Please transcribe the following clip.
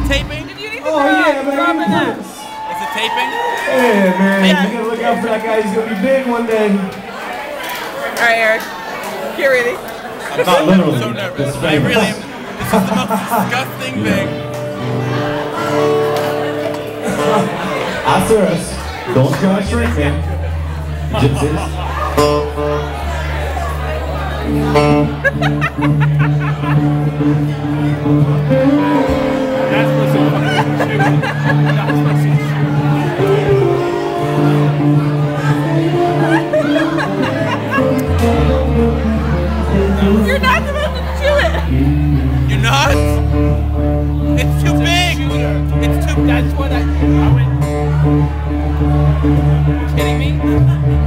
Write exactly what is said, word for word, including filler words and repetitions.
taping? Oh yeah, man. Is it taping? Yeah, man. You gotta look out for that guy. He's gonna be big one day. All right, Eric. Get ready. I'm not so, literally. so nervous. I really am. This is the most disgusting thing. After us. Don't try to shrink, man. Gypsies. That's what's so fucking stupid. That's what's so stupid. You're not supposed to chew it. You're not? It's too big. It's too. That's what I. I went. You kidding me?